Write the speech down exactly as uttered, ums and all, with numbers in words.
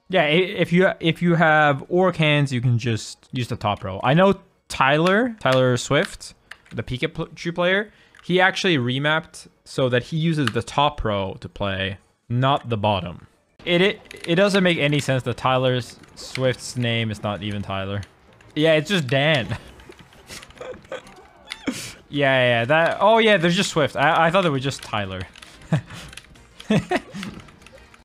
Yeah, if you if you have orc hands, you can just use the top row. I know Tyler, Tyler Swift, the Pikachu player, he actually remapped so that he uses the top row to play, not the bottom. It it, it doesn't make any sense that Tyler Swift's name is not even Tyler. Yeah, it's just Dan. yeah, yeah, that. Oh yeah, there's just Swift. I I thought it was just Tyler.